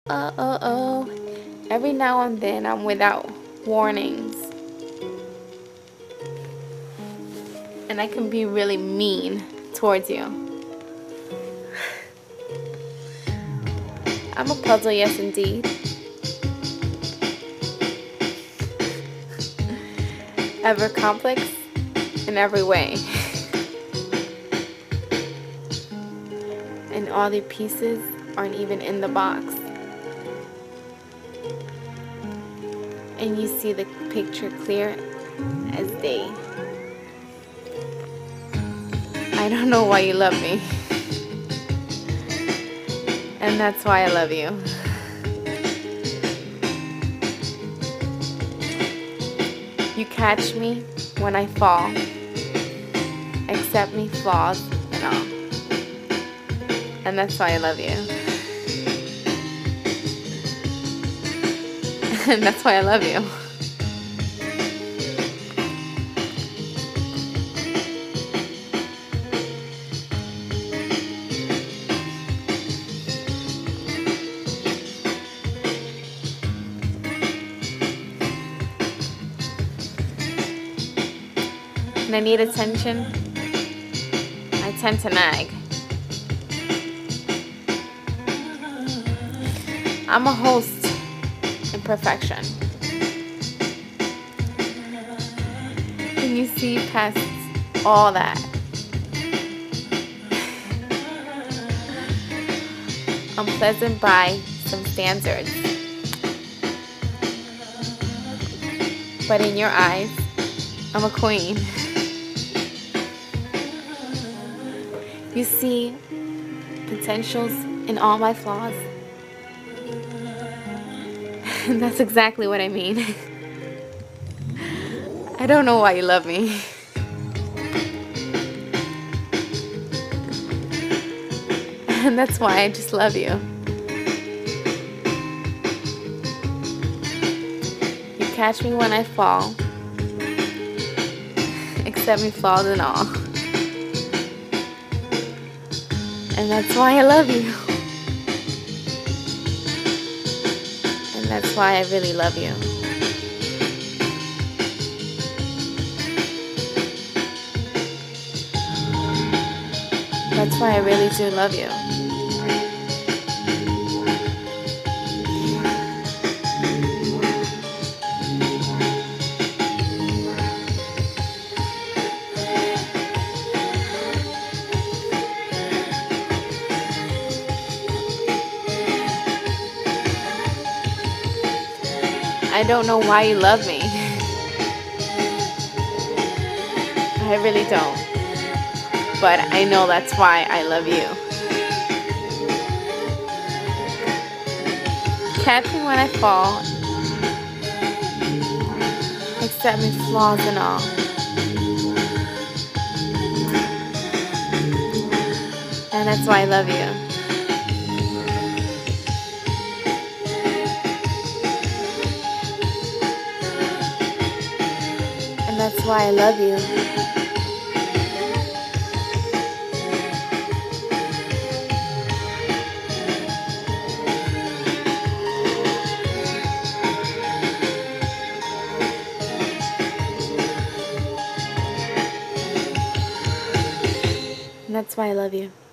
Oh. Every now and then I'm without warnings. And I can be really mean towards you. I'm a puzzle, yes indeed. Ever complex in every way. And all the pieces aren't even in the box. And you see the picture clear as day. I don't know why you love me. And that's why I love you. You catch me when I fall. Accept me, flaws and all. And that's why I love you. And that's why I love you. When I need attention, I tend to nag. I'm a host in perfection. Can you see past all that? I'm pleasant by some standards. But in your eyes, I'm a queen. You see potentials in all my flaws. And that's exactly what I mean. I don't know why you love me. And that's why I just love you. You catch me when I fall. Accept me, flaws and all. And that's why I love you. And that's why I really love you. That's why I really do love you. I don't know why you love me. I really don't. But I know that's why I love you. Catch me when I fall. Accept me, flaws and all. And that's why I love you. And that's why I love you. And that's why I love you.